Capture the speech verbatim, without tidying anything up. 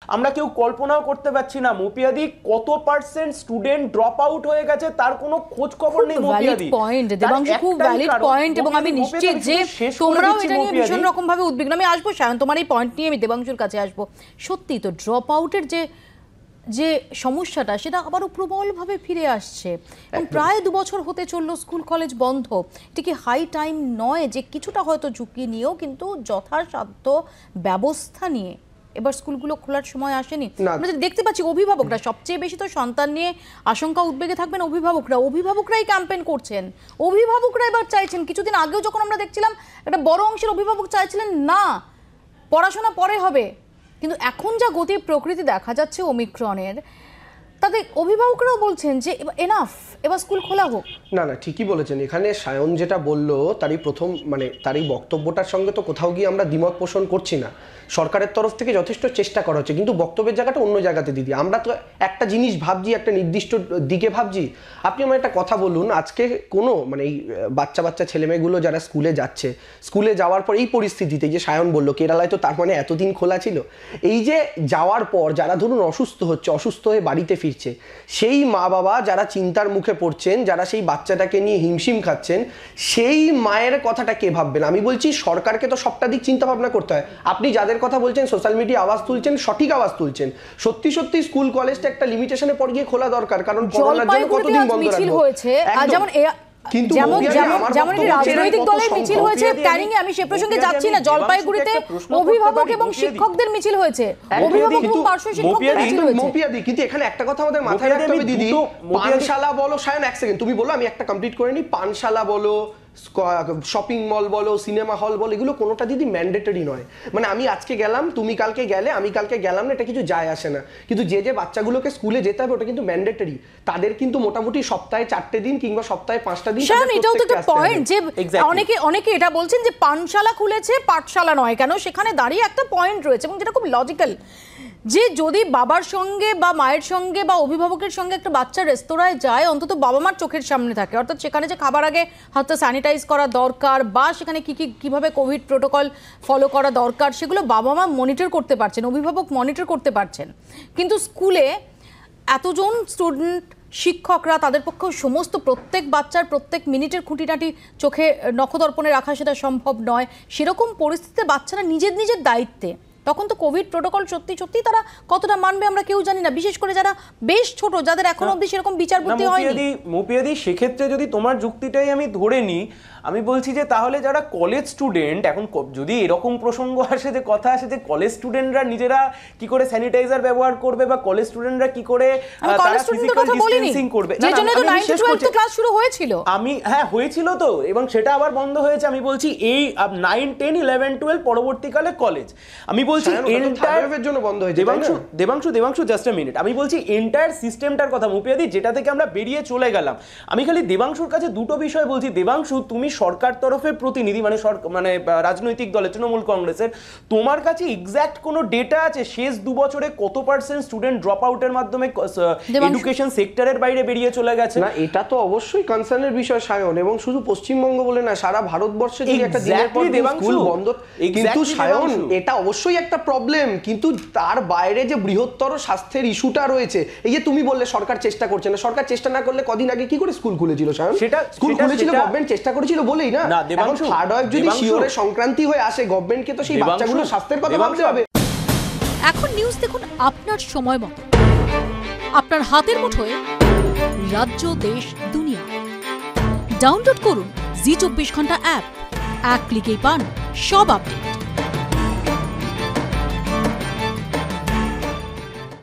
আমরা কেউ কল্পনাও করতে পারছি না মুপিয়াদি কত পার্সেন্ট স্টুডেন্ট ড্রপ আউট হয়ে গেছে তার কোনো খোঁজ খবর নেই। মুপিয়াদি পয়েন্ট দেবাংশু, খুব ভ্যালিড পয়েন্ট, এবং আমি নিশ্চিত যে তোমরাও এটা নিয়ে ভীষণ রকম ভাবে উদ্বিগ্ন। আমি আসবো সায়ন, তোমার এই পয়েন্ট নিয়ে আমি দেবাংশুর কাছে আসবো। সত্যি তো ড্রপ আউটের যে যে সমস্যাটা সেটা আবারও প্রবলভাবে ফিরে আসছে, এবং প্রায় দু বছর হতে চললো স্কুল কলেজ বন্ধ। এটা কি হাই টাইম নয় যে কিছুটা হয়তো ঝুঁকি নিয়েও কিন্তু যথাসাধ্য ব্যবস্থা নিয়ে এবার স্কুলগুলো খোলার সময় আসেনি? আমরা দেখতে পাচ্ছি অভিভাবকরা সবচেয়ে বেশি তো সন্তান নিয়ে আশঙ্কা উদ্বেগে থাকবেন অভিভাবকরা, অভিভাবকরাই ক্যাম্পেইন করছেন, অভিভাবকরা এবার চাইছেন। কিছুদিন আগেও যখন আমরা দেখছিলাম একটা বড় অংশের অভিভাবক চাইছিলেন না পড়াশোনা পরে হবে, কিন্তু এখন যা গতি প্রকৃতি দেখা যাচ্ছে ওমিক্রনের, তাতে অভিভাবকরাও বলছেন যে এনাফ, এবার স্কুল খোলা হোক। না না ঠিকই বলেছেন। এখানে সায়ন যেটা বললো তারই প্রথম মানে তারই বক্তব্যটার সঙ্গে তো কোথাও গিয়ে আমরা দ্বিমত পোষণ করছি না। সরকারের তরফ থেকে যথেষ্ট চেষ্টা করা হচ্ছে, কিন্তু বক্তব্যের জায়গাটা অন্য জায়গাতে দিদি। আমরা তো একটা জিনিস ভাবছি, একটা নির্দিষ্ট দিকে ভাবছি। আপনি আমার একটা কথা বলুন, আজকে কোনো মানে এই বাচ্চা বাচ্চা ছেলেমেয়েগুলো যারা স্কুলে যাচ্ছে, স্কুলে যাওয়ার পর এই পরিস্থিতিতে যে সায়ন বললো কেরালায় তো তার মানে এতদিন খোলা ছিল, এই যে যাওয়ার পর যারা ধরুন অসুস্থ হচ্ছে, অসুস্থ হয়ে বাড়িতে ফিরছে, সেই মা বাবা যারা চিন্তার মুখে পড়ছেন, যারা সেই বাচ্চাটাকে নিয়ে হিমশিম খাচ্ছেন, সেই মায়ের কথাটা কে ভাববেন? আমি বলছি সরকারকে তো সবটা দিক চিন্তা ভাবনা করতে হয়। আপনি যাদের কথা বলছেন সোশ্যাল মিডিয়া আওয়াজ তুলছেন, সঠিক আওয়াজ তুলছেন। সত্যি সত্যি স্কুল কলেজটা একটা লিমিটেশনে পড়ে গিয়ে খোলা দরকার, কারণ করোনার জন্য কতদিন বন্ধ রাখবো। যেমন কিন্তু যেমন যেমন রাজনৈতিক দলের মিছিল হয়েছে ক্যানিং এ, আমি সে প্রসঙ্গে যাচ্ছি না, জলপাইগুড়িতে অভিভাবক এবং শিক্ষকদের মিছিল হয়েছে, অভিভাবক এবং পার্শ্ব শিক্ষকদের মিছিল হয়েছে। মুপিয়াদি কিন্তু এখানে একটা কথা আমাদের মাথায় রাখতে হবে দিদি, পানশালা বলো, সায়ন এক সেকেন্ড তুমি বলো, আমি একটা কমপ্লিট করে নিই। পানশালা বলো, শপিং মল বলো, সিনেমা হল বলো, এগুলো কোনোটা দিদি ম্যান্ডেটরি নয়। মানে আমি আজকে গেলাম, তুমি কালকে গেলে, আমি কালকে গেলাম না, এটা কিছু যায় আসে না। কিন্তু যে যে বাচ্চাগুলোকে স্কুলে যেতে হবে ওটা কিন্তু ম্যান্ডেটরি। তাদের কিন্তু মোটামুটি সপ্তাহে চারটে দিন কিংবা সপ্তাহে পাঁচটা দিন। এটাও তো একটা পয়েন্ট যে অনেকে অনেকে এটা বলছেন যে পানশালা খুলেছে পাঠশালা নয় কেন, সেখানে দাঁড়িয়ে একটা পয়েন্ট রয়েছে এবং যেটা খুব লজিক্যাল, যে যদি বাবার সঙ্গে বা মায়ের সঙ্গে বা অভিভাবকের সঙ্গে একটা বাচ্চা রেস্তোরাঁয় যায়, অন্তত বাবা মার চোখের সামনে থাকে, অর্থাৎ সেখানে যে খাবার আগে হাতটা স্যানিটাইজ করা দরকার বা সেখানে কী কী কীভাবে কোভিড প্রোটোকল ফলো করা দরকার সেগুলো বাবা মা মনিটর করতে পারছেন, অভিভাবক মনিটর করতে পারছেন। কিন্তু স্কুলে এতজন স্টুডেন্ট, শিক্ষকরা, তাদের পক্ষেও সমস্ত প্রত্যেক বাচ্চার প্রত্যেক মিনিটের খুঁটিনাটি চোখে নখদর্পণে রাখা সেটা সম্ভব নয়। সেরকম পরিস্থিতিতে বাচ্চারা নিজের নিজের দায়িত্বে, তখন তো কোভিড প্রোটোকল সত্যি সত্যি তারা কতটা মানবে আমরা কেউ জানি না, বিশেষ করে যারা বেশ ছোট, যাদের এখনো অবধি সেরকম বিচার বুদ্ধি হয়নি। মুপিয়াদি সেক্ষেত্রে যদি তোমার যুক্তিটাই আমি ধরে নিই, আমি বলছি যে তাহলে যারা কলেজ স্টুডেন্ট, এখন যদি এরকম প্রসঙ্গ আসে যে কথা আসে যে কলেজ স্টুডেন্টরা নিজেরা কি করে স্যানিটাইজার ব্যবহার করবে বা কলেজ স্টুডেন্টরা কি করে তারা ফিজিক্যাল ডিসটেন্সিং করবে, যে জন্য তো নাইন টু টুয়েলভ তো ক্লাস শুরু হয়েছিল। আমি হ্যাঁ হয়েছিল তো, এবং সেটা আবার বন্ধ হয়েছে। আমি বলছি এই নাইন টেন ইলেভেন টুয়েলভ পরবর্তীকালে কলেজ, আমি বলছি এন্টায়ার জন্য বন্ধ হয়েছে। Debanshu Debanshu Debanshu just a minute, আমি বলছি এন্টায়ার সিস্টেমটার কথা মুপিয়াদি, যেটা থেকে আমরা বেরিয়ে চলে গেলাম। আমি খালি দেবাংশুর কাছে দুটো বিষয় বলছি। দেবাংশু, তুমি সরকার তরফের প্রতিনিধি, মানে মানে রাজনৈতিক দলের তৃণমূল কংগ্রেসের, তোমার কাছে এক্স্যাক্ট কোনো ডেটা আছে শেষ দু বছরে কত পার্সেন্ট স্টুডেন্ট ড্রপ আউটের মাধ্যমে এডুকেশন সেক্টরের বাইরে বেরিয়ে চলে গেছে? না, এটা তো অবশ্যই কনসার্নের বিষয় সায়ন, এবং শুধু পশ্চিমবঙ্গ বলে না, সারা ভারতবর্ষে যদি একটা দিনের পর স্কুল বন্ধ, কিন্তু সায়ন এটা অবশ্যই একটা প্রবলেম, কিন্তু তার বাইরে যে বৃহত্তর স্বাস্থ্যের ইস্যুটা রয়েছে, এই যে তুমি বললে সরকার চেষ্টা করছে না, সরকার চেষ্টা না করলে কদিন আগে কি করে স্কুল খুলেছিল সায়ন? সেটা স্কুল খুলেছিল গভর্নমেন্ট চেষ্টা করেছিল বলেই না। দেবাংশু, থার্ড ওয়েভ যদি শিওরে সংক্রান্তি হয়ে আসে, গভর্নমেন্টকে তো সেই বাচ্চাগুলোর স্বাস্থ্যের কথা ভাবতে হবে। এখন নিউজ দেখুন আপনার সময় মতো, আপনার হাতের মুঠোয়, রাজ্য দেশ দুনিয়া। ডাউনলোড করুন জি চব্বিশ ঘন্টা অ্যাপ, এক ক্লিকেই পান সব আপডেট।